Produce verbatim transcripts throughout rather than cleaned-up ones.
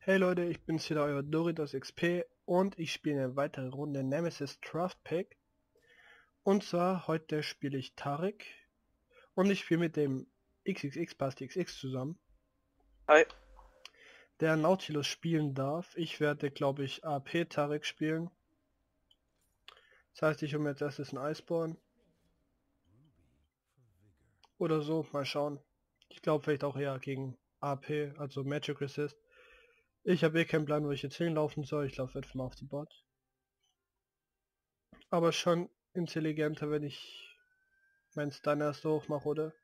Hey Leute, ich bin's wieder, euer Doritos X P und ich spiele eine weitere Runde Nemesis Draft Pick. Und zwar heute spiele ich Tarek und ich spiele mit dem X X X Basti X X zusammen, Hi. der Nautilus spielen darf. Ich werde, glaube ich, A P Tarek spielen. Das heißt, ich hole mir jetzt erstes ein Iceborne. Oder so, mal schauen. Ich glaube vielleicht auch eher gegen A P, also Magic Resist. Ich habe eh keinen Plan, wo ich jetzt hinlaufen soll. Ich laufe einfach mal auf die Bot. Aber schon intelligenter, wenn ich meinen Stun erst so hoch mache, oder?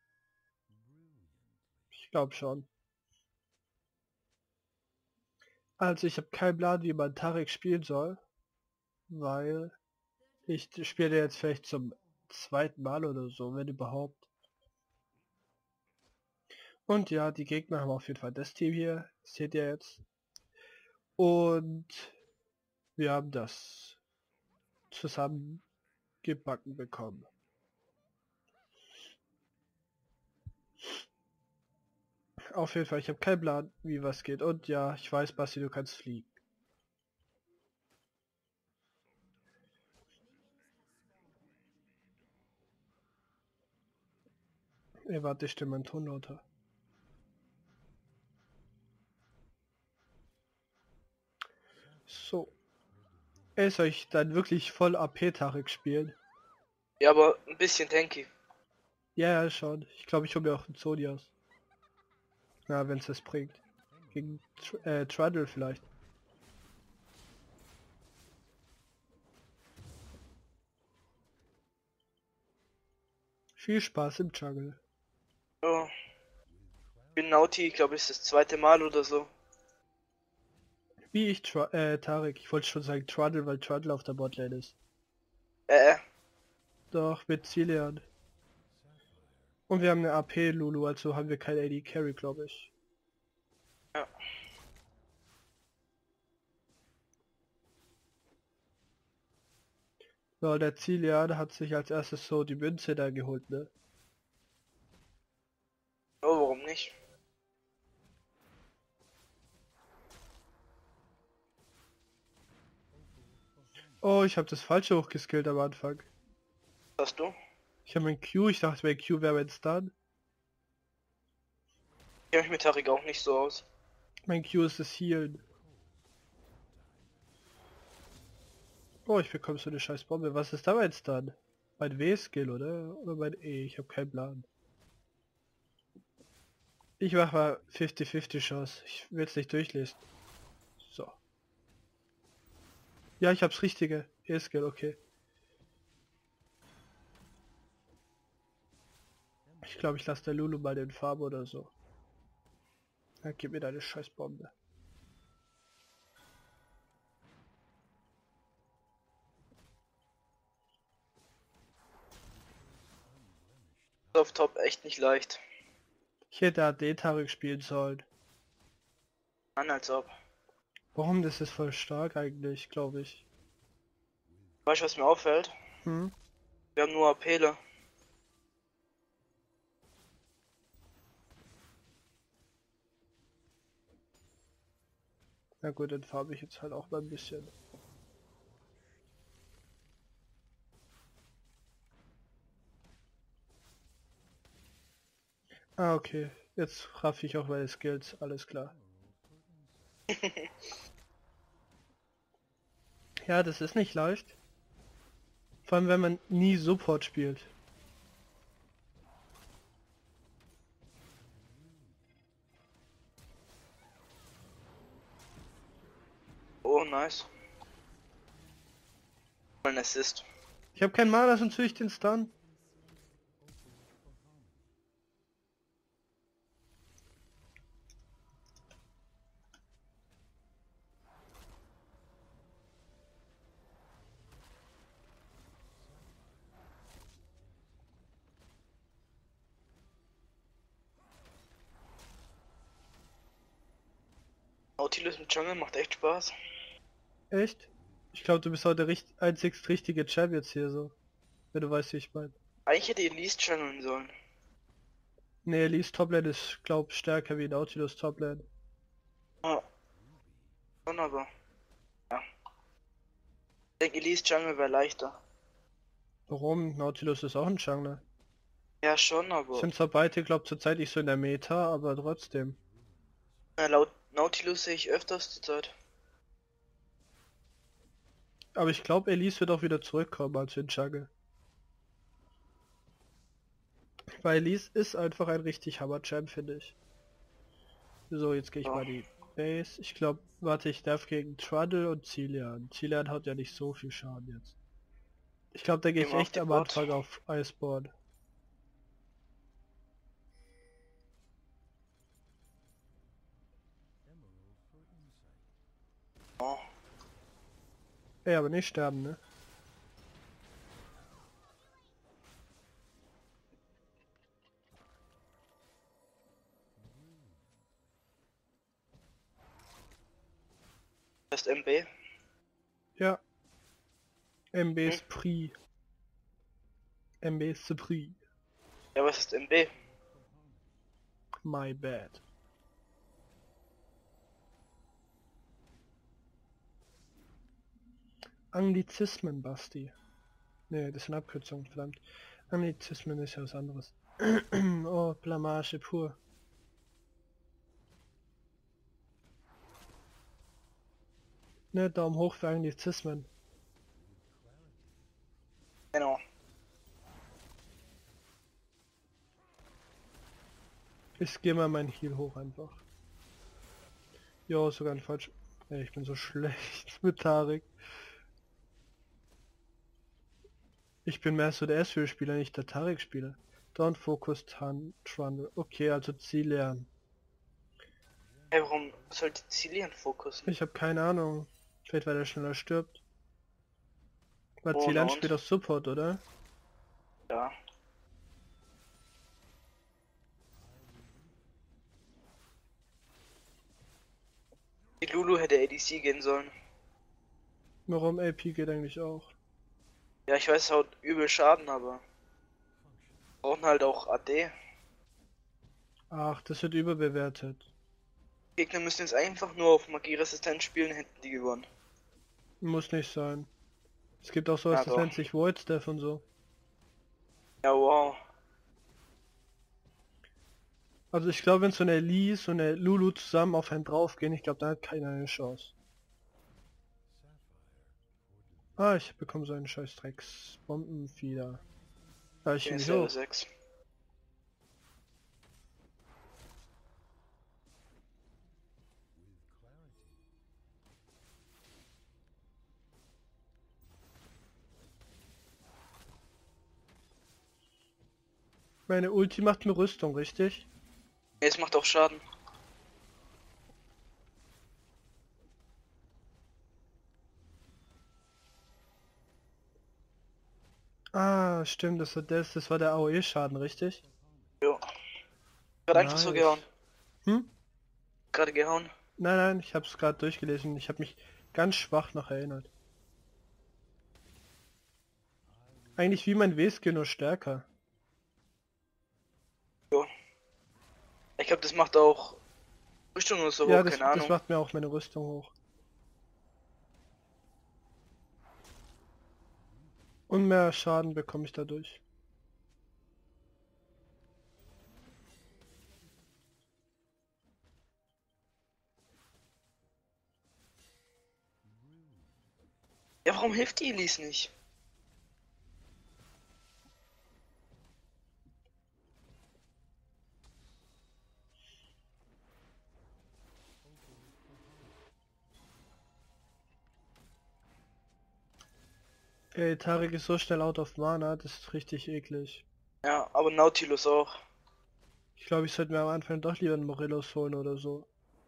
Ich glaube schon. Also ich habe keinen Plan, wie man Tarek spielen soll, weil ich spiele jetzt vielleicht zum zweiten Mal oder so, wenn überhaupt. Und ja, die Gegner haben auf jeden Fall das Team hier, seht ihr jetzt. Und wir haben das zusammen gebacken bekommen. Auf jeden Fall, ich habe keinen Plan, wie was geht. Und ja, ich weiß, Basti, du kannst fliegen. Ey, warte, ich stimme meinen Ton lauter. So. Ey, soll ich dann wirklich voll A P Tarek spielen? Ja, aber ein bisschen tanky. Ja, ja, schon. Ich glaube, ich hole mir auch einen Zodias. Na, wenn es das bringt. Gegen Tr äh, Trundle vielleicht. Viel Spaß im Jungle. Ja. Ich bin Nauti, ich glaube, es ist das zweite Mal oder so. Wie ich Tr äh, Tarek. Ich wollte schon sagen Trundle, weil Trundle auf der Botlane ist. Äh, äh. Doch, mit Zilean. Und wir haben eine A P Lulu, also haben wir kein A D Carry, glaube ich. Ja. Ja, der Zilean hat sich als erstes so die Münze da geholt, ne? Oh, warum nicht? Oh, ich habe das falsche hochgeskillt am Anfang. Was hast du? Ich habe mein Q, ich dachte mein Q wäre mein Stun. Ich kenne mich mit Tarik auch nicht so aus. Mein Q ist das Healen. Oh, ich bekomme so eine scheiß Bombe. Was ist da mein Stun? Mein W-Skill, oder? Oder mein E? Ich habe keinen Plan. Ich mache mal fünfzig fünfzig Chance. Ich will es nicht durchlesen. So. Ja, ich hab's richtige. E-Skill, okay. Ich glaube, ich lasse der Lulu mal den Farbe oder so. Ja, gib mir deine scheiß Bombe. Auf Top echt nicht leicht. Ich hätte A D-Tarek spielen sollen. Mann, als ob. Warum? Das ist voll stark eigentlich, glaube ich. Weißt du, was mir auffällt? Hm? Wir haben nur Apele. Na gut, dann farbe ich jetzt halt auch mal ein bisschen. Ah, okay. Jetzt raff ich auch meine Skills. Alles klar. Ja, das ist nicht leicht. Vor allem, wenn man nie Support spielt. Oh, nice. Ein Assist. Ich habe keinen Mana, sonst will ich den Stun. Nautilus im Jungle macht echt Spaß. Echt? Ich glaube, du bist heute der einzigst richtige Champ jetzt hier so. Wenn du weißt, wie ich meine. Eigentlich hätte ihr Least channeln sollen. Nee, Elise Toplane ist, glaub, stärker wie Nautilus Toplane. Ah, Schon, aber ja. Ich denke, Elise Jungle wäre leichter. Warum? Nautilus ist auch ein Jungler. Ja, schon, aber Sind zwar beide, glaub zurzeit nicht so in der Meta, aber trotzdem. äh, laut Nautilus sehe ich öfters zur Zeit. Aber ich glaube, Elise wird auch wieder zurückkommen als in Jungle. Weil Elise ist einfach ein richtig Hammer-Champ, finde ich. So, jetzt gehe ich Ja. mal die Base. Ich glaube, warte, ich darf gegen Trundle und Zilean. Zilean hat ja nicht so viel Schaden jetzt. Ich glaube, da gehe ich Gehen wir auf echt die am Bot. Anfang auf Iceborne. Oh. Ey, aber nicht sterben, ne? Das ist M B. Ja. M B Hm? Spree. M B Spree. Ja, was ist M B? My bad. Anglizismen, Basti. Ne, das sind Abkürzungen, verdammt. Anglizismen ist ja was anderes. Oh, Blamage pur. Ne, Daumen hoch für Anglizismen. Genau. Ich gehe mal mein Heal hoch einfach. Jo, sogar ein falsch. Ey, ich bin so schlecht mit Tarek. Ich bin mehr so der S-Spieler, nicht der Tarek-Spieler. Don't focus Tan Trundle. Okay, also Ziel lernen. Hey, warum sollte Zillian fokussen? Ich habe keine Ahnung. Vielleicht weil er schneller stirbt. Weil Oh, Zilan na spielt und? auch Support, oder? Ja. Die Lulu hätte A D C gehen sollen. Warum A P geht eigentlich auch? Ja, ich weiß, es haut übel Schaden, aber brauchen halt auch A D. Ach, das wird überbewertet. Gegner müssen jetzt einfach nur auf Magieresistent spielen, hätten die gewonnen. Muss nicht sein. Es gibt auch sowas, Ja, das doch. nennt sich Void Staff und so. Ja, wow. Also ich glaube, wenn so eine Elise und eine Lulu zusammen auf einen draufgehen, ich glaube, da hat keiner eine Chance. Ah, ich bekomme so einen scheiß Drecks Bombenfieder. Ah, ich Bin bin jetzt nicht Level hoch. sechs. Meine Ulti macht mir Rüstung, richtig? Nee, es macht auch Schaden. Ah, stimmt, das war das, das war der A O E-Schaden, richtig? Jo. Gerade einfach so gehauen. Nice. Hm? Gerade gehauen. Nein, nein, ich habe es gerade durchgelesen. Ich habe mich ganz schwach noch erinnert. Eigentlich wie mein W-Skin, nur stärker. Jo. Ich glaube, das macht auch Rüstung oder so Ja, hoch, das, keine das Ahnung. macht mir auch meine Rüstung hoch. Und mehr Schaden bekomme ich dadurch. Ja, warum hilft die Elise nicht? Ey, Tarek ist so schnell out of Mana, das ist richtig eklig. Ja, aber Nautilus auch. Ich glaube, ich sollte mir am Anfang doch lieber einen Morelos holen oder so.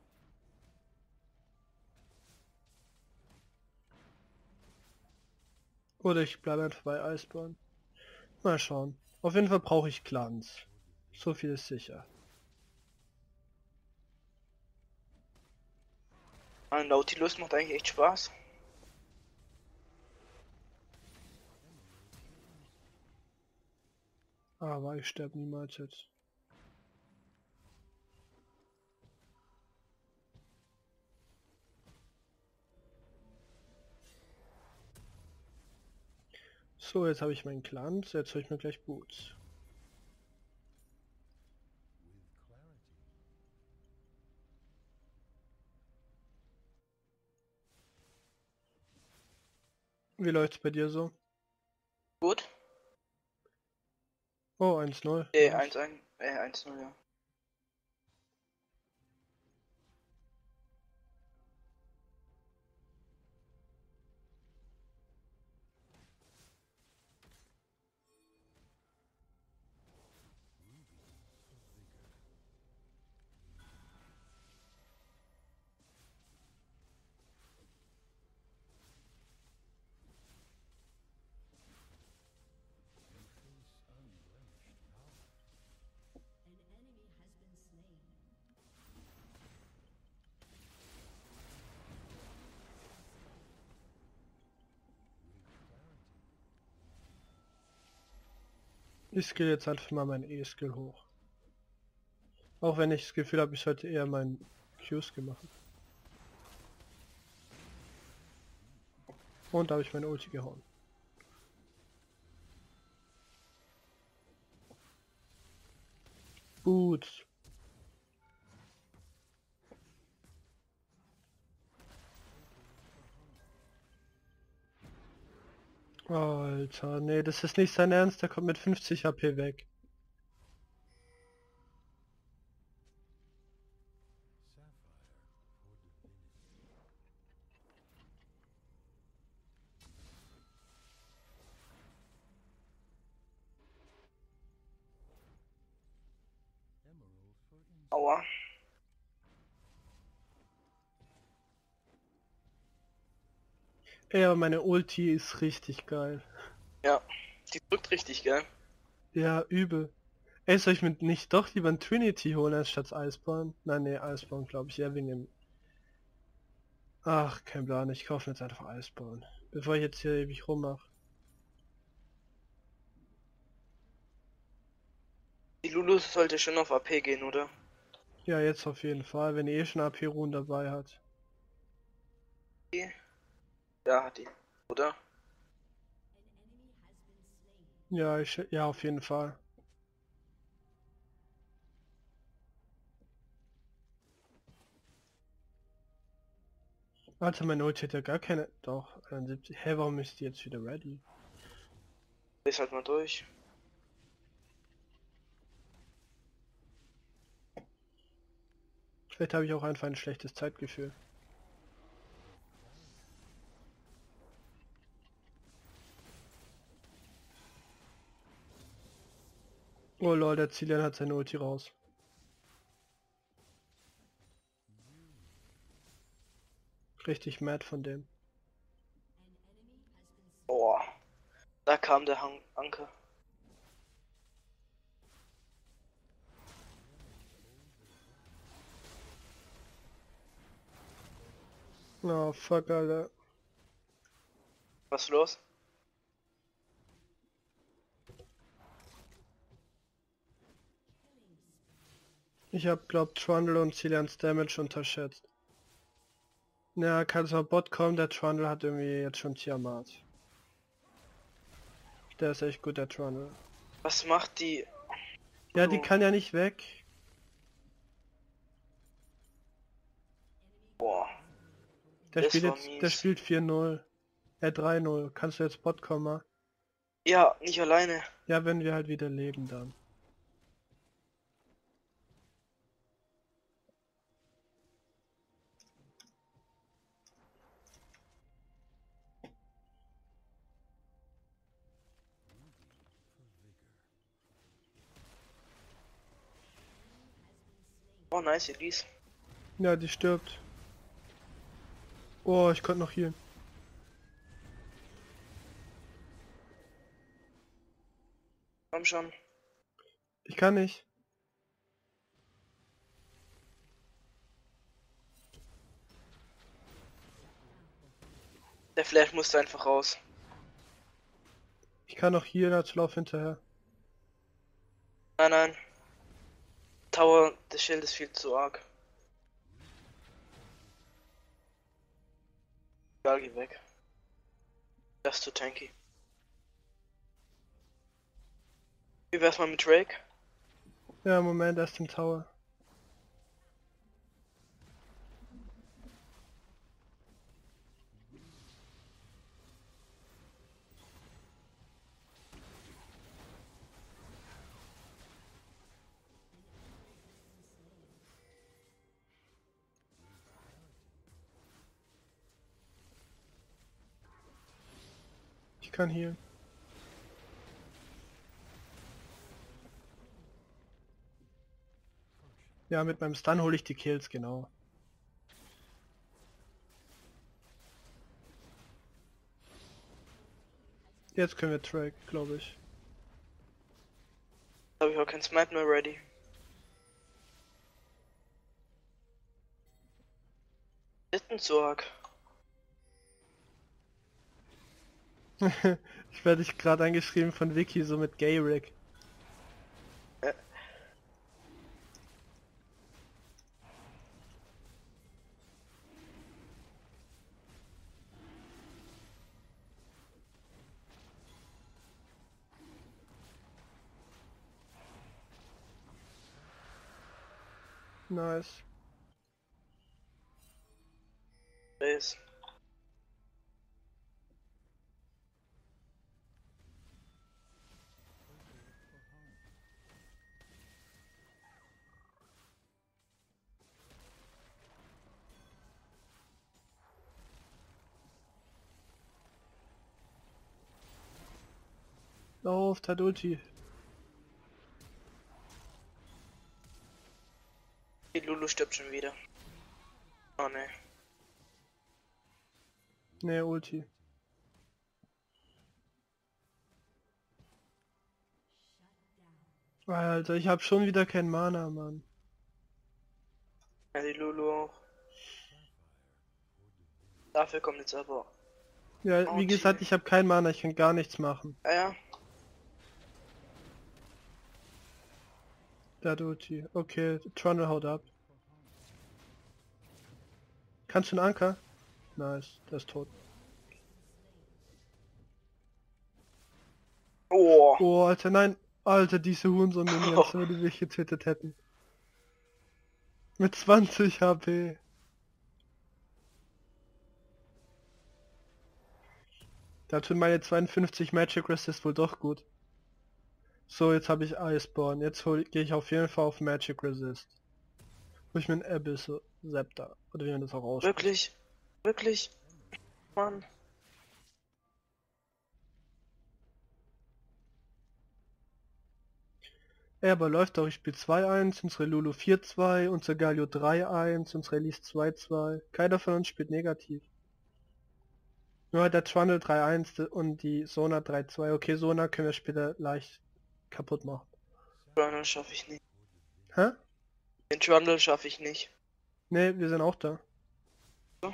Oder ich bleibe einfach bei Iceborne. Mal schauen. Auf jeden Fall brauche ich Clans. So viel ist sicher. Ein Nautilus macht eigentlich echt Spaß. Aber ich sterbe niemals jetzt. So, jetzt habe ich meinen Clan, jetzt hole ich mir gleich Boots. Wie läuft's bei dir so? Gut. Oh, eins null. Äh, Nice. eins eins, äh, eins null, ja. Ich skill jetzt einfach mal meinen E-Skill hoch. Auch wenn ich das Gefühl habe, ich sollte eher meinen Q-Skill machen. Und da habe ich meine Ulti gehauen. Boots. Alter, nee, das ist nicht sein Ernst, der kommt mit fünfzig H P weg. Aua. Ey, aber meine Ulti ist richtig geil. Ja, die drückt richtig, gell? Ja, übel. Ey, soll ich mir nicht doch lieber ein Trinity holen als statt Iceborne? Nein, nee, Iceborne glaube ich eher wegen dem... Ach, kein Plan, ich kaufe jetzt einfach Iceborne. Bevor ich jetzt hier ewig rummache. Die Lulu sollte schon auf A P gehen, oder? Ja, jetzt auf jeden Fall, wenn ihr eh schon A P-Ruhen dabei hat. Ja, hat die. Oder? Ja, ich, ja, auf jeden Fall. Alter, mein Ulti hat ja gar keine... Doch, einundsiebzig. Hä, warum ist die jetzt wieder ready? Ist halt mal durch. Vielleicht habe ich auch einfach ein schlechtes Zeitgefühl. Oh lol, der Zielian hat seine Ulti raus. Richtig mad von dem. Boah. Da kam der Han Anker. Oh fuck, Alter. Was ist los? Ich hab glaubt Trundle und Zielians Damage unterschätzt. Ja, kann zwar Bot kommen, der Trundle hat irgendwie jetzt schon Tiamat. Der ist echt gut, der Trundle. Was macht die? Ja, die Oh. kann ja nicht weg. Boah. Der Das spielt war jetzt, mies. der spielt vier null. Äh, drei null. Kannst du jetzt Bot kommen? Ja, nicht alleine. Ja, wenn wir halt wieder leben dann. Oh, nice, Elise. Ja, die stirbt. Oh, ich konnte noch healen. Komm schon. Ich kann nicht. Der Flash musste einfach raus. Ich kann noch healen, als lauf hinterher. Nein, nein. Tower des Schildes viel zu arg. Egal, geh weg. Das ist zu tanky. Wie wär's mal mit Drake? Ja, Moment, erst im Tower. Ich kann hier. Ja, mit meinem Stun hole ich die Kills, genau. Jetzt können wir Track, glaube ich. Da habe ich auch kein Smite mehr ready. Ist ein Zorg. Ich werde dich gerade angeschrieben von Vicky, so mit Gay Rick. Äh. Nice. Ist. Lauf, Tat Ulti. Die Lulu stirbt schon wieder. Oh ne. Ne, Ulti. Alter, ich hab schon wieder kein Mana, Mann. Ja, die Lulu auch. Dafür kommt jetzt aber. Ja, Oh, wie gesagt, Team. ich habe kein Mana, ich kann gar nichts machen. Ah ja. Der hat Ulti. Okay, Trundle haut ab. Kannst du einen Anker? Nice, der ist tot. Oh. Oh, Alter, nein. Alter, diese Hurensohn-Minions, oh. Die mich getötet hätten. Mit zwanzig H P. Da tun meine zweiundfünfzig Magic Resist wohl doch gut. So, jetzt habe ich Iceborne. Jetzt gehe ich auf jeden Fall auf Magic Resist. Wo ich mir ein Abyss Scepter. Oder wie man das auch ausspricht. Wirklich? Wirklich? Mann. Ja, aber läuft doch. Ich spiele zwei eins, unsere Lulu vier zwei, unser Galio drei eins, unsere Elise zwei zwei. Keiner von uns spielt negativ. Nur halt der Trundle drei eins und die Sona drei zwei. Okay, Sona können wir später leicht kaputt machen. Trundle schaffe ich nicht. Hä? Den Trundle schaffe ich nicht. Ne, wir sind auch da. So.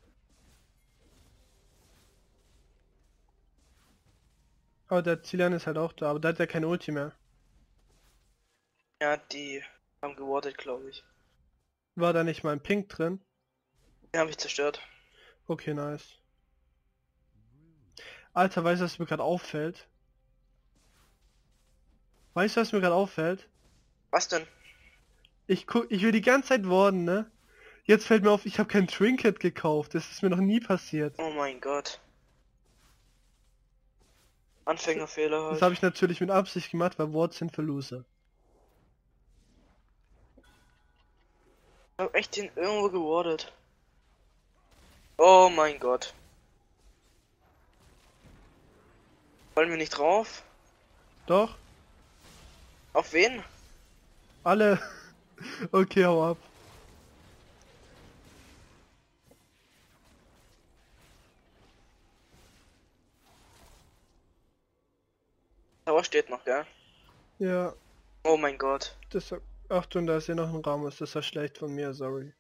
Aber der Zilan ist halt auch da, aber da hat er keine Ulti mehr. Ja, die haben gewartet, glaube ich. War da nicht mal ein Pink drin? Den habe ich zerstört. Okay, nice. Alter, weißt du, was mir gerade auffällt? Weißt du, was mir gerade auffällt? Was denn? Ich guck, ich will die ganze Zeit warden, ne? Jetzt fällt mir auf, ich habe kein Trinket gekauft. Das ist mir noch nie passiert. Oh mein Gott. Anfängerfehler halt. Das habe ich natürlich mit Absicht gemacht, weil Wards sind für Loser. Ich hab echt den irgendwo gewardet. Oh mein Gott. Wollen wir nicht drauf? Doch? Auf wen? Alle. Okay, hau ab. Tower steht noch, gell? Ja. Oh mein Gott. Das, Achtung, da ist ja noch ein Ramos. Das war schlecht von mir, sorry.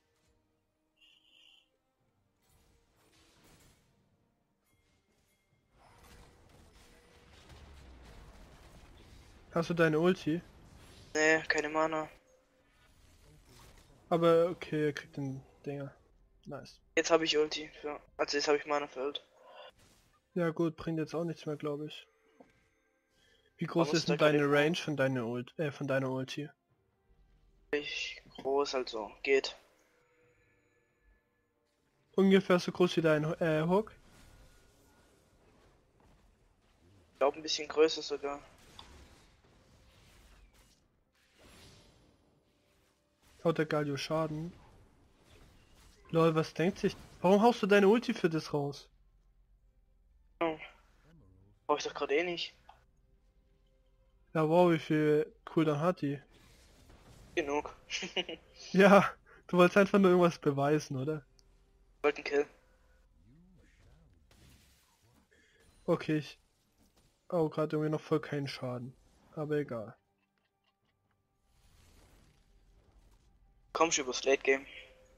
Hast du deine Ulti? Nee, keine Mana. Aber okay, er kriegt den Dinger. Nice. Jetzt habe ich Ulti. Für, also jetzt habe ich Mana für Ult. Ja gut, bringt jetzt auch nichts mehr, glaube ich. Wie groß Was ist denn da gerade deine im- Range von deiner Ult, äh, von deiner Ulti? Ich groß, also geht. Ungefähr so groß wie dein äh, Hook? Ich glaube ein bisschen größer sogar. Haut der Galio Schaden? Lol, was denkt sich? Warum haust du deine Ulti für das raus? Oh. Brauche ich doch gerade eh nicht. Ja, wow, wie viel Cooldown hat die? Genug. Ja, du wolltest einfach nur irgendwas beweisen, oder? Wollten Kill. Okay, ich... Oh, gerade irgendwie noch voll keinen Schaden. Aber egal. Komm schon übers Late Game.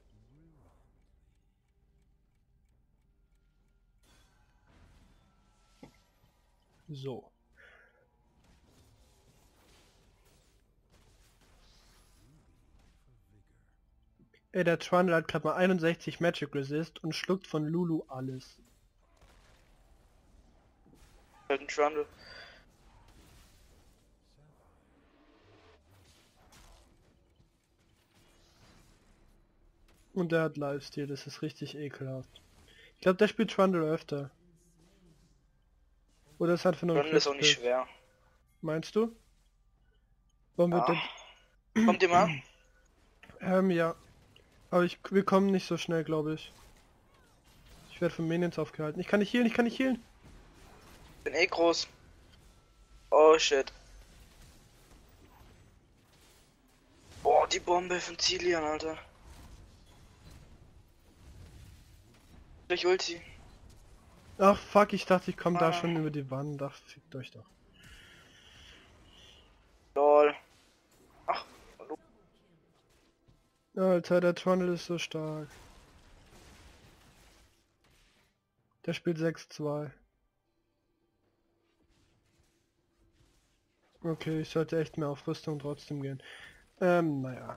So. Ey, der Trundle hat gerade mal einundsechzig Magic Resist und schluckt von Lulu alles. Halt ein Trundle. Und der hat Lifesteal, das ist richtig ekelhaft. Ich glaube, der spielt Trundle öfter. Oder ist einfach nur ein Trundle ist auch nicht Glücksgriff. schwer. Meinst du? Warum wird Ja. der... Kommt ihr mal? Ähm, ja. Aber ich, wir kommen nicht so schnell, glaube ich. Ich werde von Minions aufgehalten. Ich kann nicht healen, ich kann nicht healen. Bin eh groß. Oh shit. Boah, die Bombe von Zilian, Alter. Durch Ulti. Ach fuck, ich dachte, ich komme da Ah. schon über die Wand. Ach, fickt euch doch. Lol. Ach, hallo. Alter, der Trundle ist so stark. Der spielt sechs zwei. Okay, ich sollte echt mehr auf Rüstung trotzdem gehen. Ähm, naja.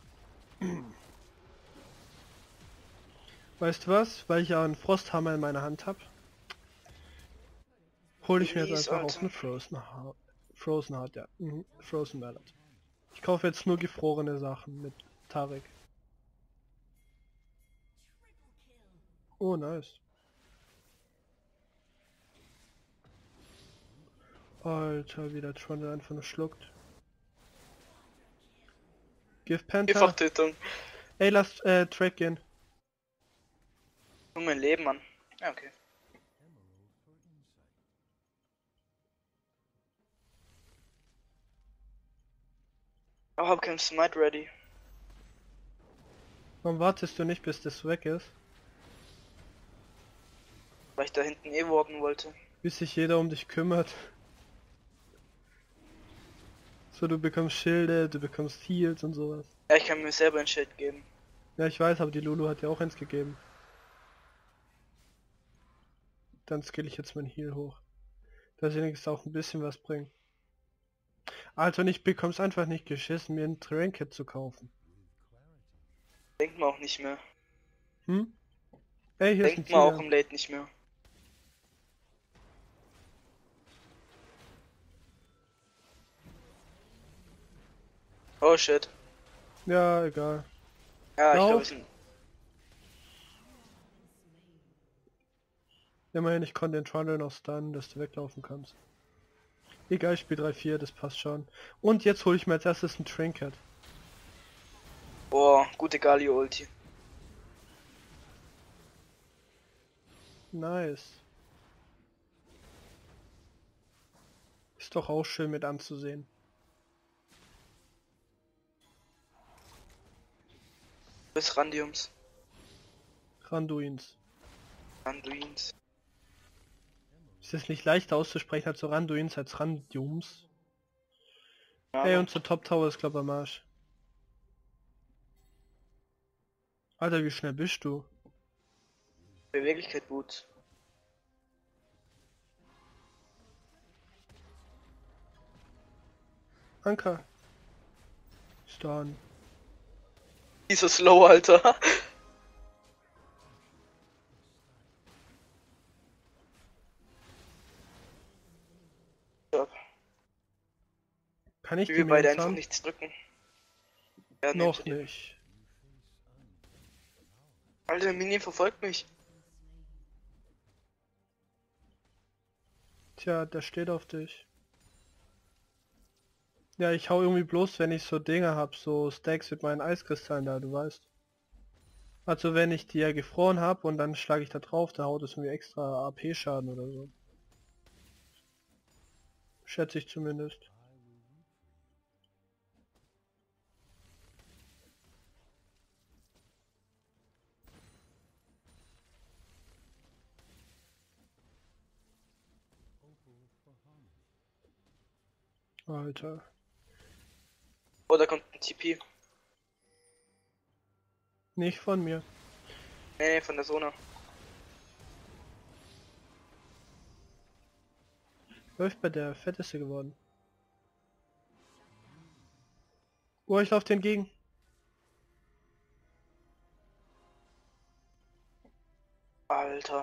Weißt du was? Weil ich ja einen Frosthammer in meiner Hand habe, hole ich mir jetzt Mies, einfach auch Alter. eine Frozen Heart. Frozen Heart, ja. Mhm. Frozen Mallet. Ich kaufe jetzt nur gefrorene Sachen mit Tarek. Oh, nice. Alter, wie der Trundle einfach nur schluckt. Give Panther. Vierfach-Tötung. Ey, lass äh, Track gehen. Nur mein Leben, Mann. Ja, okay. Aber hab kein Smite ready. Warum wartest du nicht, bis das weg ist? Weil ich da hinten eh warten wollte. Bis sich jeder um dich kümmert. So, du bekommst Schilde, du bekommst Heals und sowas. Ja, ich kann mir selber ein Schild geben. Ja, ich weiß, aber die Lulu hat ja auch eins gegeben. Dann skill ich jetzt mein Heal hoch. Dass ich wenigstens auch ein bisschen was bringt. Alter, und ich bekomm's einfach nicht geschissen, mir ein Trinket zu kaufen. Denkt man auch nicht mehr. Hm? Ey, hier ist ein Denkt man auch Ziel. im Late nicht mehr. Oh shit. Ja, egal. Ja, ich Lauf. glaube, wir sind. Immerhin, ich konnte den Trundle noch stunnen, dass du weglaufen kannst. Egal, ich spiele drei vier, das passt schon. Und jetzt hole ich mir als erstes ein Trinket. Boah, gute Galio-Ulti. Nice. Ist doch auch schön mit anzusehen. Bis Randiums. Randuins. Randuins. Ist es nicht leichter auszusprechen als so Randuins als Randiums? Ja, Ey, unser Top Tower ist glaub am Arsch. Alter, wie schnell bist du? Beweglichkeit Boots. Anker. Stun. Dieser Slow, Alter. Kann ich Wie die wir beide Minions einfach haben? nichts drücken. Ja, Noch nee. nicht. Alter, der Minion verfolgt mich. Tja, der steht auf dich. Ja, ich hau irgendwie bloß, wenn ich so Dinge hab, so Stacks mit meinen Eiskristallen da, du weißt. Also wenn ich die ja gefroren hab und dann schlage ich da drauf, da haut es irgendwie extra A P-Schaden oder so. Schätze ich zumindest. Alter. Oh, da kommt ein T P. Nicht von mir. Nee, nee, von der Zone. Läuft bei der fetteste geworden. Oh, ich lauf dir entgegen. Alter.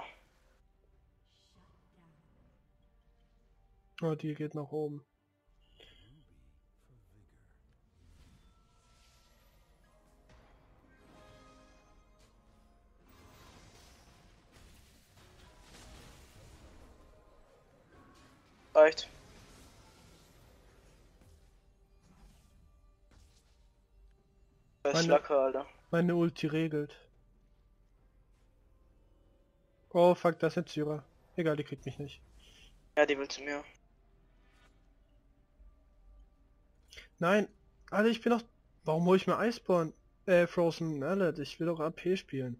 Oh, die geht nach oben. Reicht. Das ist Meine- Schlacker, Alter. Meine Ulti regelt. Oh fuck, das ist eine Zyra. Egal, die kriegt mich nicht. Ja, die will zu mir. Nein, Alter, ich bin doch... Warum hole ich mir Iceborne? Äh, Frozen Mallet, ich will doch A P spielen.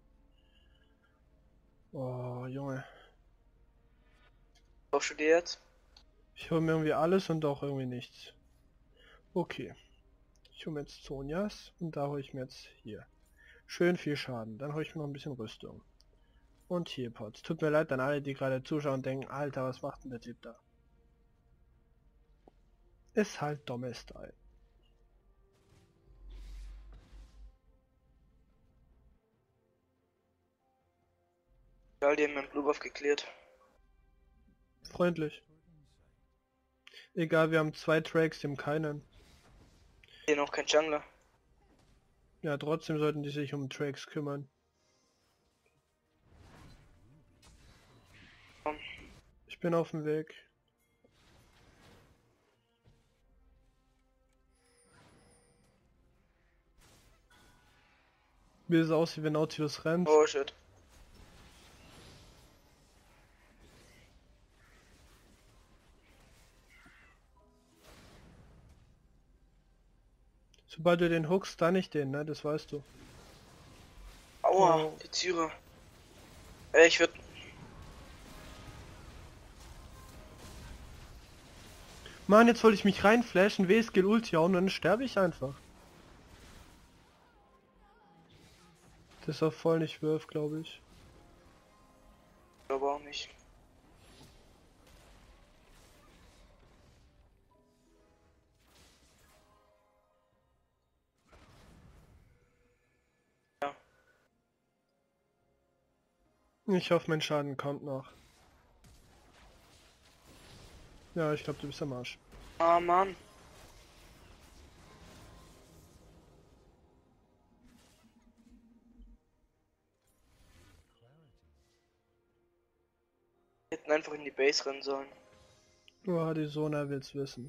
Oh, Junge. Brauchst du dir jetzt? Ich hole mir irgendwie alles und auch irgendwie nichts. Okay. Ich hole mir jetzt Zonias und da hole ich mir jetzt hier. Schön viel Schaden. Dann hole ich mir noch ein bisschen Rüstung. Und hier Pots. Tut mir leid an alle, die gerade zuschauen und denken, Alter, was macht denn der Typ da? Ist halt dummer Style. Ja, die haben meinen Blue Buff geklärt. Freundlich. Egal, wir haben zwei Tracks, die haben keinen. Hier noch kein Jungler. Ja, trotzdem sollten die sich um Tracks kümmern. Komm. Ich bin auf dem Weg. Wie es aussieht, wenn Nautilus rennt. Oh shit. Sobald du den hookst, dann nicht den, ne? Das weißt du. Aua, Oh. die Zyra. Ey, ich würd. Mann, jetzt wollte ich mich reinflashen, W-Skill Ulti hauen und dann sterbe ich einfach. Das ist auch voll nicht Wurf, glaube ich. Aber auch nicht. Ja. Ich hoffe, mein Schaden kommt noch. Ja, ich glaube, du bist am Arsch. Ah, Mann. Wir hätten einfach in die Base rennen sollen. Oh, die Sona will's wissen.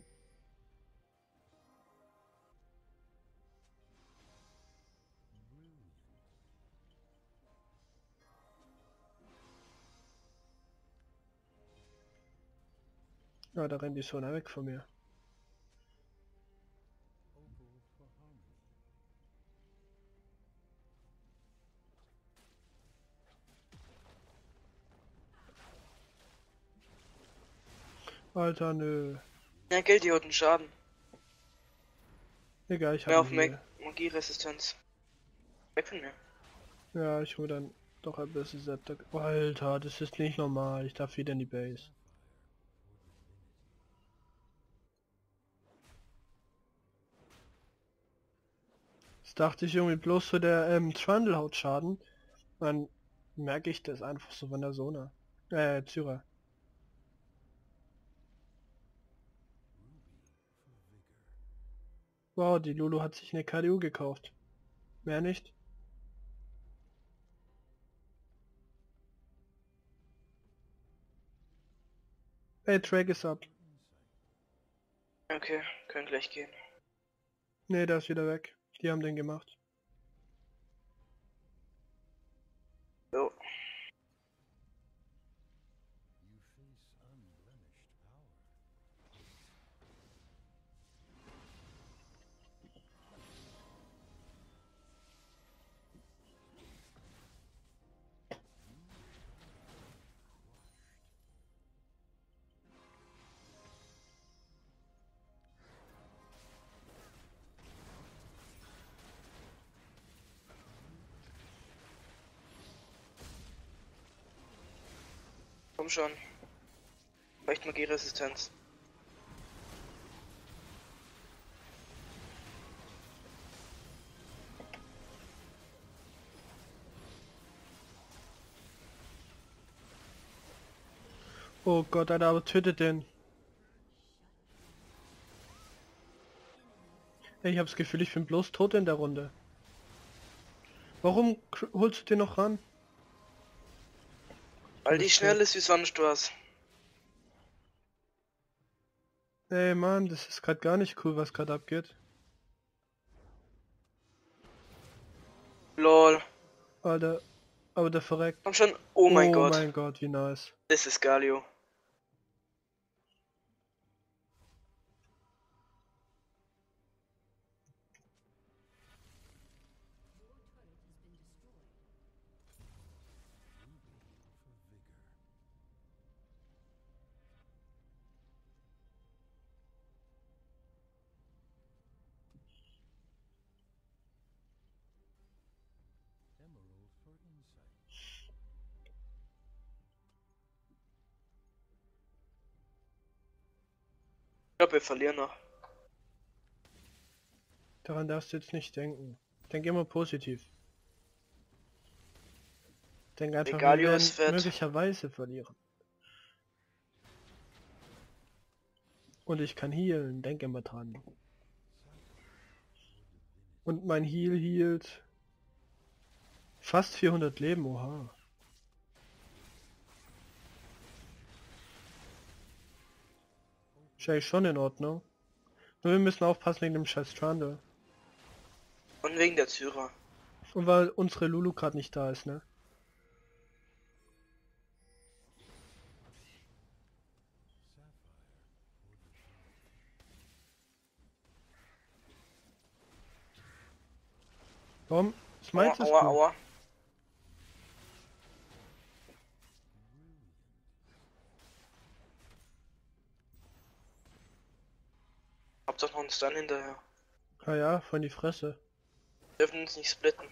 Ja, da rennt die Sona weg von mir. Alter, nö. Ja, Geld, die hat einen Schaden. Egal, ich Mehr habe auf Mag Magieresistenz. Weg von mir. Ja, ich hole dann doch ein bisschen Septak. Alter, das ist nicht normal. Ich darf wieder in die Base. Das dachte ich irgendwie bloß so der ähm, Trundle haut Schaden. Dann merke ich das einfach so von der Sona. Äh, Zyra. Wow, die Lulu hat sich eine K D U gekauft. Mehr nicht? Ey, Track ist ab. Okay, können gleich gehen. Ne, der ist wieder weg. Die haben den gemacht. Jo. Komm schon. Vielleicht Magieresistenz. Oh Gott, Alter, aber tötet den. Ey, ich habe das Gefühl, ich bin bloß tot in der Runde. Warum k- holst du den noch ran? Weil die schnell ist wie sonst was. Ey, Mann, das ist gerade gar nicht cool, was gerade abgeht. Lol. Alter, aber der verreckt. Komm schon. Oh mein oh Gott. mein Gott, wie nice. Das ist Galio. Ich glaube, wir verlieren noch. Daran darfst du jetzt nicht denken. Denk immer positiv. Denk einfach, wir Galio werden ist fett. möglicherweise verlieren. Und ich kann healen, denk immer dran. Und mein Heal hielt fast vierhundert Leben, oha. Ist eigentlich schon in Ordnung. Nur wir müssen aufpassen wegen dem scheiß Trundle. Und wegen der Zyra. Und weil unsere Lulu gerade nicht da ist, ne? Warum? Was Aua, meinst du? aua, aua. Hab doch noch einen Stun hinterher. Ah ja, von die Fresse. Wir dürfen uns nicht splitten.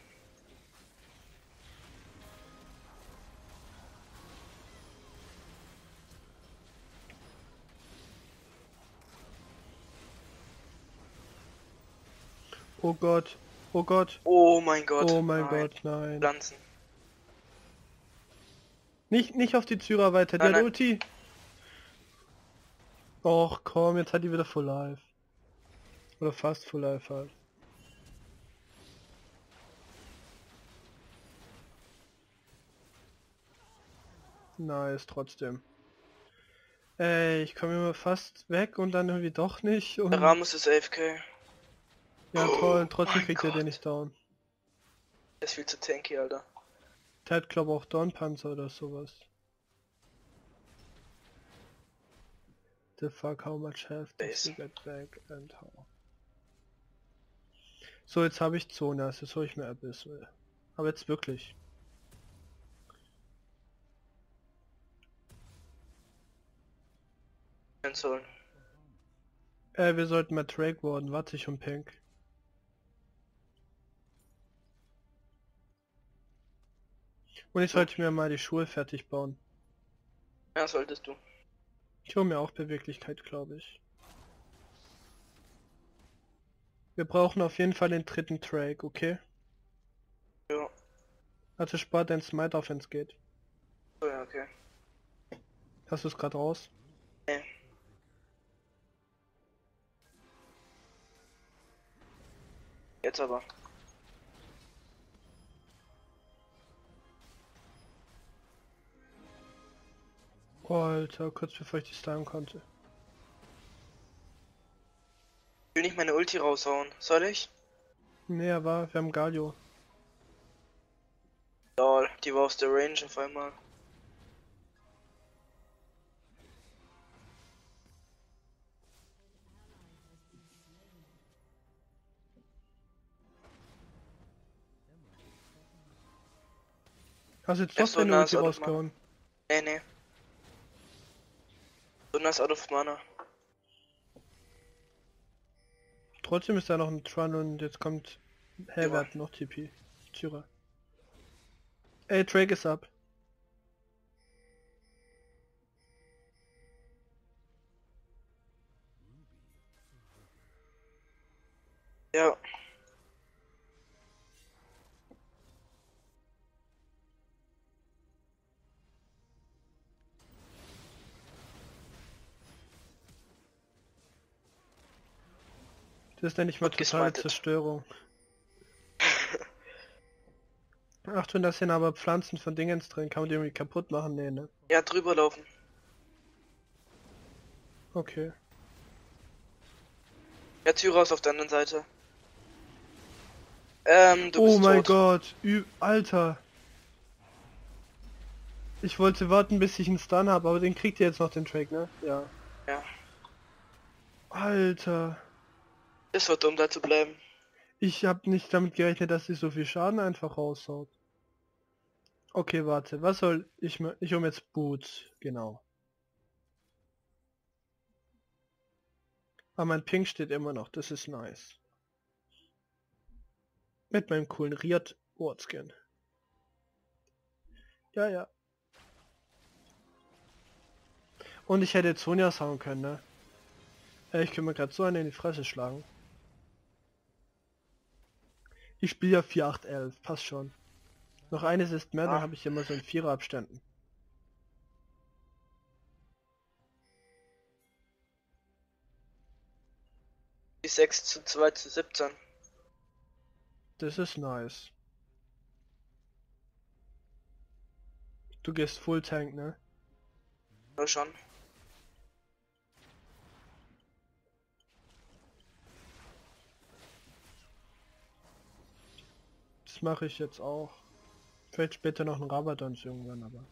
Oh Gott. Oh Gott. Oh mein Gott. Oh mein Nein. Gott, nein. Pflanzen. Nicht, nicht auf die Zyra weiter, Nein, der nein. Ulti. Och komm, jetzt hat die wieder Full Life. Oder fast Full Life halt. Nice, trotzdem. Ey, ich komme immer fast weg und dann irgendwie doch nicht. Und Der Ramos ist A F K. ja toll, trotzdem mein kriegt er den Gott. nicht down. Der ist viel zu tanky, Alter. Der hat glaube auch Dornpanzer oder sowas. The fuck, how much health does Base. he get back and how? So, jetzt habe ich Zone, also soll ich mir Abyss will. Aber jetzt wirklich. Sollen. Äh, wir sollten mal Drake worden, warte ich um Pink. Und ich sollte mir mal die Schuhe fertig bauen. Ja, solltest du. Ich hole mir auch Beweglichkeit, glaube ich. Wir brauchen auf jeden Fall den dritten Drake, okay? Ja. Also spart dein Smite auf, wenn's geht. Oh ja, okay. Hast du es gerade raus? Nee. Jetzt aber. Oh, Alter, kurz bevor ich die stunnen konnte. Ich will nicht meine Ulti raushauen. Soll ich? Nee, aber wir haben Galio. Lol, die war aus der Range auf einmal. Hast du jetzt Ja, doch so deine nah Ulti ist out of rausgehauen? Nee, nee. So nice out of mana. Trotzdem ist da noch ein Tron und jetzt kommt... Hä, Ja. wer hat noch T P? Tyra. Ey, Drake ist ab. Ja. Das nenne ich mal Gut totale gesmited. Zerstörung. Achtung, da sind aber Pflanzen von Dingens drin. Kann man die irgendwie kaputt machen? Nee, ne? Ja, drüber laufen. Okay. Ja, Tür raus auf der anderen Seite. Ähm, du Oh bist mein tot. Gott. Ü Alter. Ich wollte warten, bis ich einen Stun habe, aber den kriegt ihr jetzt noch, den Drake, ne? Ja. Ja. Alter. Ist so dumm, da zu bleiben. Ich habe nicht damit gerechnet, dass sie so viel Schaden einfach raushaut. Okay, warte. Was soll ich mir... Ich um jetzt Boots. Genau. Aber mein Ping steht immer noch. Das ist nice. Mit meinem coolen Riot Ordskin. Ja, ja. Und ich hätte Sonjas hauen können, ne? Ja, ich könnte mir gerade so einen in die Fresse schlagen. Ich spiele ja vier acht elf, passt schon. Noch eines ist mehr, Ah. dann habe ich immer so einen Vierer Abständen. Die sechs zu zwei zu siebzehn. Das ist nice. Du gehst Full Tank, ne? Nur schon. Das mache ich jetzt auch. Vielleicht später noch ein Rabadons irgendwann, aber...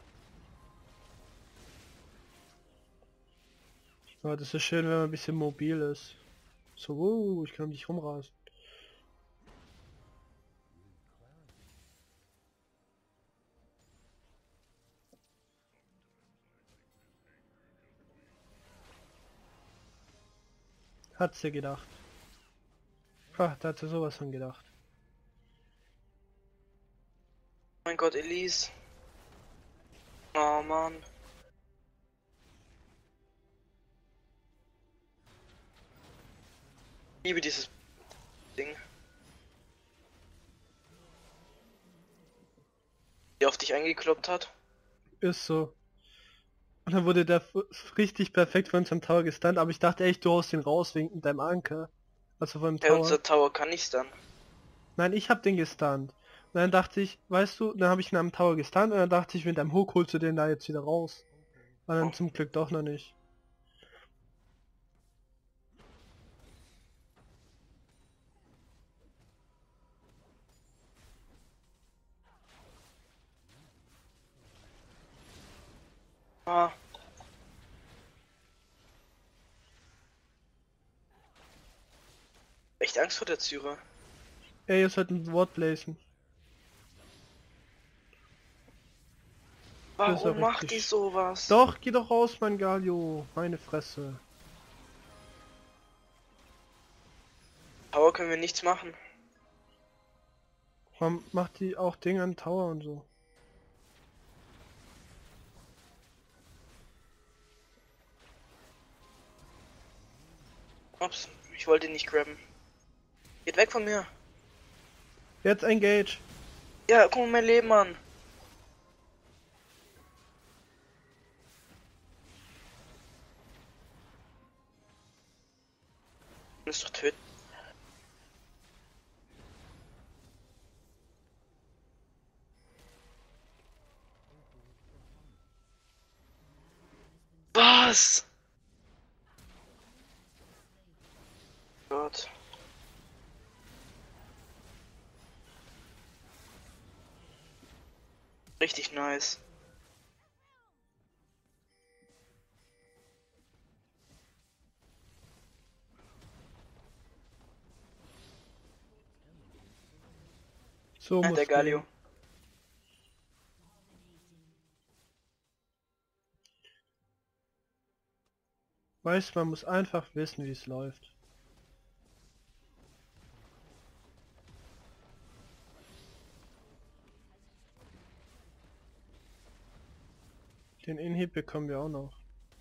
Aber das ist schön, wenn man ein bisschen mobil ist. So, uh, ich kann um dich rumrasen. Hat sie gedacht. Ha, da hat sie sowas von gedacht. Mein Gott, Elise. Oh Mann. Ich liebe dieses Ding. Die auf dich eingekloppt hat. Ist so. Und dann wurde der f- richtig perfekt von unserem Tower gestunt, aber ich dachte echt, du haust den raus wegen deinem Anker. Also vom Hey, Tower. unser Tower kann nichts dann. Nein, ich hab den gestunt. Und dann dachte ich, weißt du, dann habe ich ihn am Tower gestunt und dann dachte ich, mit deinem Hook holst du den da jetzt wieder raus. Und dann Oh. zum Glück doch noch nicht. Ah. Echt Angst vor der Zyra. Ey, ihr sollt ein Wort blazen. Das ist Warum auch macht richtig die sowas? Doch, geh doch raus, mein Galio. Meine Fresse. Tower können wir nichts machen. Warum macht die auch Dinge an Tower und so? Ups, ich wollte ihn nicht grabben. Geht weg von mir. Jetzt engage. Ja, guck mal mein Leben an. Du musst doch töten. Was? Gott. Richtig nice. So Ah, muss der Galio. gehen. Weißt, man muss einfach wissen, wie es läuft. Den Inhib bekommen wir auch noch.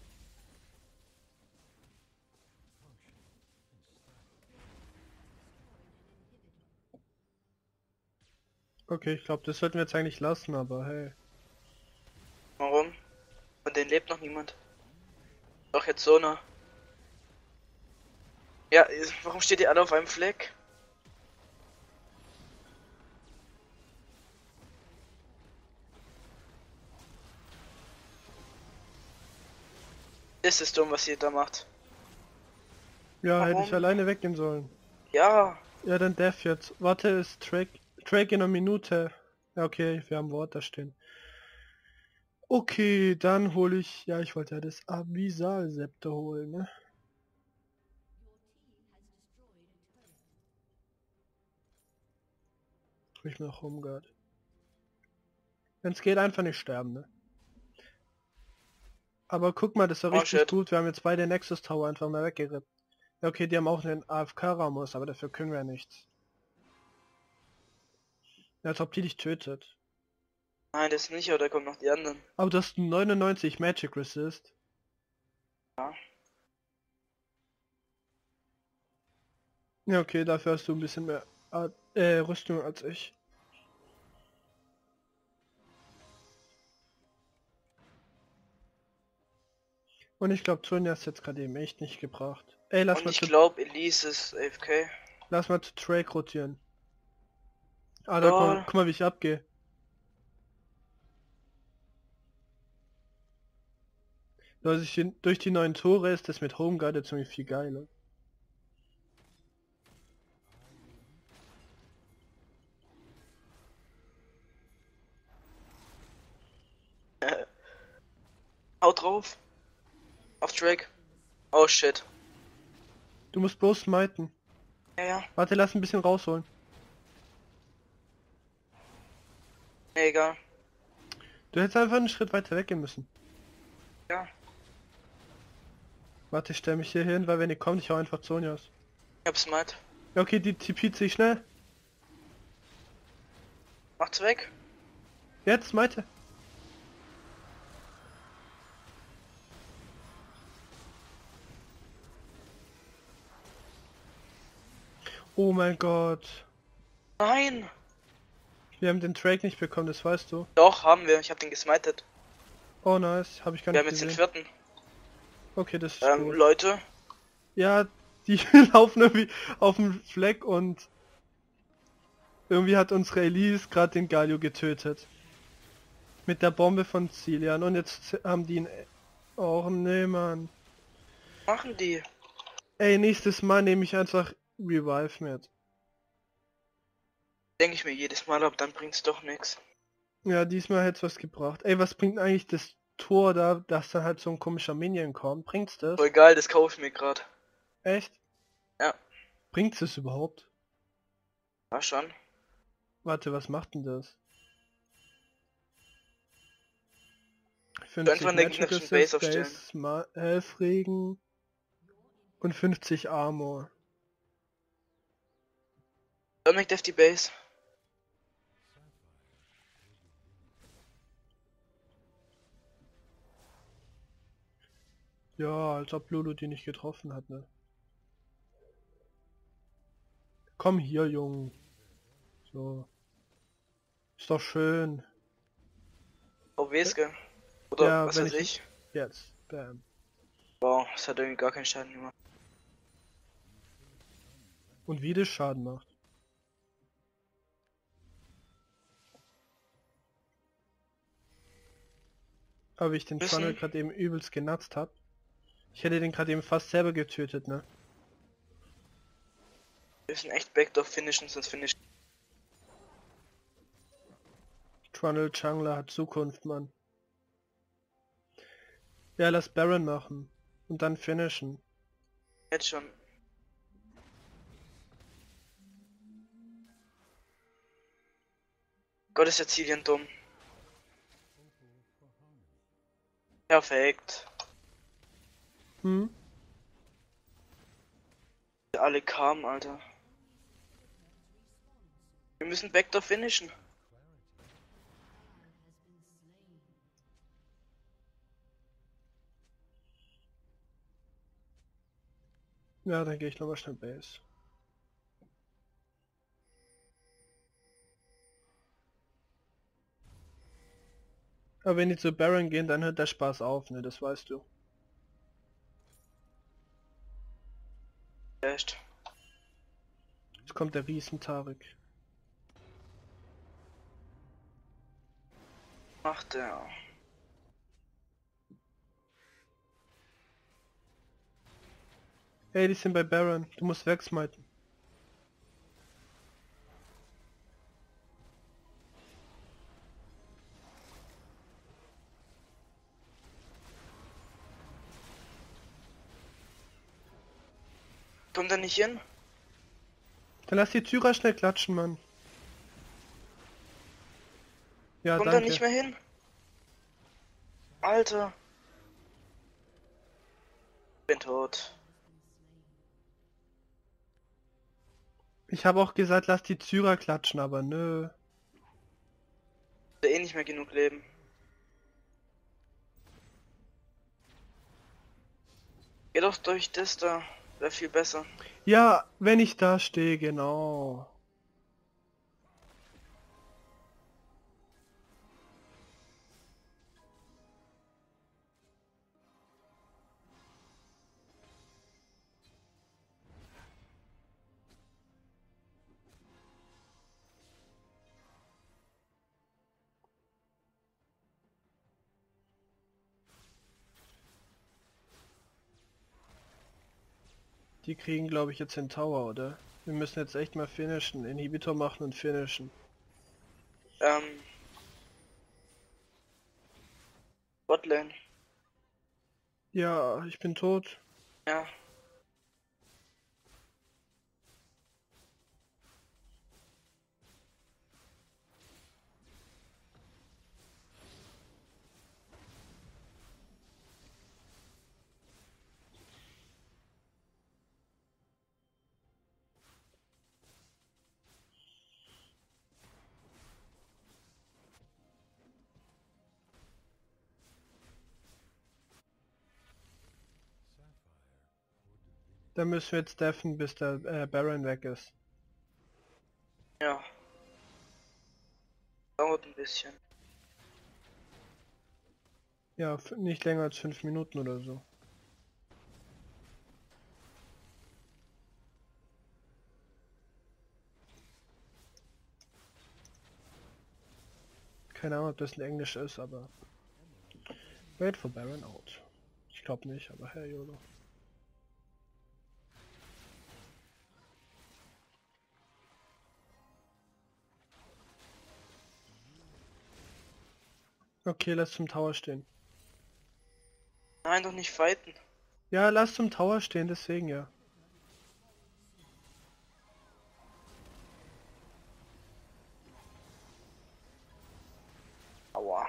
Okay, ich glaube, das sollten wir jetzt eigentlich lassen, aber hey. Warum? Von denen lebt noch niemand. Doch jetzt so ne. Ja, warum steht ihr alle auf einem Fleck? Das ist dumm, was ihr da macht. Ja, hätte ich Warum? alleine weggehen sollen. Ja, Ja, dann Death jetzt. Warte, ist Drake, Drake in einer Minute. Ja, okay, wir haben Wort da stehen. Okay, dann hole ich... Ja, ich wollte ja das Abyssal-Zepter holen, ne? Hol ich mir noch Homeguard. Wenn es geht, einfach nicht sterben, ne? Aber guck mal, das war oh richtig shit. gut. Wir haben jetzt beide Nexus Tower einfach mal weggerippt. Ja, okay, die haben auch einen A F K-Ramos, aber dafür können wir ja nichts. Ja, als ob die dich tötet. Nein, das nicht, aber da kommen noch die anderen. Aber du hast neunundneunzig Magic Resist. Ja. Ja, okay, dafür hast du ein bisschen mehr Art, äh, Rüstung als ich. Und ich glaube, Sonja ist jetzt gerade eben echt nicht gebracht. Ey, lass Und mal ich zu, glaube, Elise ist A F K. lass mal zu Drake rotieren. Ah, da guck, mal- Lol. guck mal, wie ich abgehe. Durch die, durch die neuen Tore ist das mit Homeguard jetzt irgendwie viel geiler. Haut drauf. Auf Drake. Oh shit. Du musst bloß smiten. Ja, ja. Warte, lass ein bisschen rausholen. Nee, egal. Du hättest einfach einen Schritt weiter weggehen müssen. Ja. Warte, ich stell mich hier hin, weil wenn die kommt, ich hau einfach Zonias. Ich hab's Smite. Ja, okay, die T P sich schnell. Macht's weg. Jetzt, Meite. Oh mein Gott. Nein. Wir haben den Drake nicht bekommen, das weißt du. Doch, haben wir. Ich hab den gesmited. Oh nice, habe ich gar Wir nicht haben jetzt den gesehen. vierten. Okay, das ist Ähm, gut. Leute. Ja, die laufen irgendwie auf dem Fleck und irgendwie hat unsere Elise gerade den Galio getötet. Mit der Bombe von Zilian und jetzt haben die ihn... Oh nee, Mann. Machen die. Ey, nächstes Mal nehme ich einfach Revive mit. Denke ich mir jedes Mal, aber dann bringt's doch nichts. Ja, diesmal hätte es was gebracht. Ey, was bringt eigentlich das Tor da, dass dann halt so ein komischer Minion kommt? Bringt's das? Voll geil, das kaufe ich mir gerade. Echt? Ja. Bringt's es überhaupt? War schon. Warte, was macht denn das? einfach eine Magnificent Base aufstellen. Ma- Helfregen und fünfzig Armor. Dann make Def die Base. Ja, als ob Lulu die nicht getroffen hat, ne? Komm hier, Jung. So. Ist doch schön. Auf Weske. Oder Ja, was wenn weiß ich- ich. Jetzt. Bam. Wow, das hat irgendwie gar keinen Schaden gemacht. Und wie das Schaden macht. Aber wie ich den Müssen- Funnel gerade eben übelst genatzt hab. Ich hätte den gerade eben fast selber getötet, ne? Wir müssen echt Backdoor finishen, sonst finish. Trundle Jungler hat Zukunft, Mann. Ja, lass Baron machen. Und dann finishen. Jetzt schon. Gott, ist der Zillion dumm. Perfekt. Hm? Alle kamen, Alter. Wir müssen Backdoor finishen. Ja, dann gehe ich nochmal schnell Base. Aber wenn die zu Baron gehen, dann hört der Spaß auf, ne? Das weißt du. Echt. Jetzt kommt der Riesen Tarek. Macht der. Ey, die sind bei Baron. Du musst wegsmiten. Kommt er nicht hin? Dann lass die Tyra schnell klatschen, Mann. Ja, Kommt er danke. nicht mehr hin? Alter. Bin tot. Ich habe auch gesagt, lass die Tyra klatschen, aber nö. Der eh nicht mehr genug Leben. Geh doch durch das da. Wäre viel besser. Ja, wenn ich da stehe, genau. Die kriegen, glaube ich, jetzt den Tower, oder? Wir müssen jetzt echt mal finishen. Inhibitor machen und finishen. Ähm. Botlane. Ja, ich bin tot. Ja. Da müssen wir jetzt deffen, bis der äh, Baron weg ist. Ja. Dauert ein bisschen. Ja, f- nicht länger als fünf Minuten oder so. Keine Ahnung, ob das in Englisch ist, aber... Wait for Baron out. Ich glaube nicht, aber Herr YOLO. Okay, lass zum Tower stehen. Nein, doch nicht fighten. Ja, lass zum Tower stehen, deswegen ja. Aua.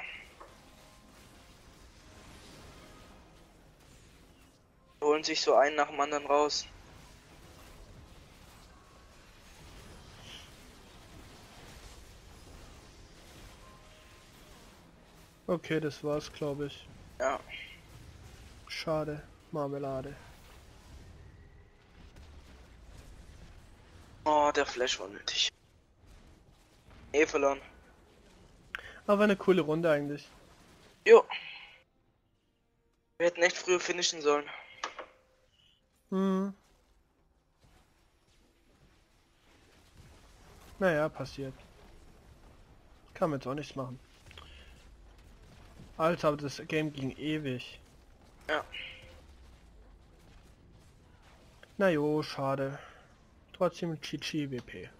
Die holen sich so einen nach dem anderen raus. Okay, das war's, glaube ich. Ja. Schade. Marmelade. Oh, der Flash war nötig. Eh verloren. Aber eine coole Runde eigentlich. Jo. Wir hätten echt früher finishen sollen. Hm. Naja, passiert. Kann man jetzt auch nichts machen. Alter, aber das Game ging ewig. Ja. Na jo, schade. Trotzdem G G W P.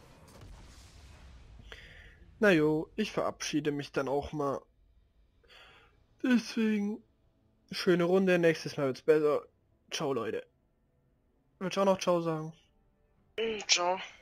Na jo, ich verabschiede mich dann auch mal. Deswegen, schöne Runde, nächstes Mal wird's besser. Ciao, Leute. Willst du auch noch Ciao sagen? Ciao.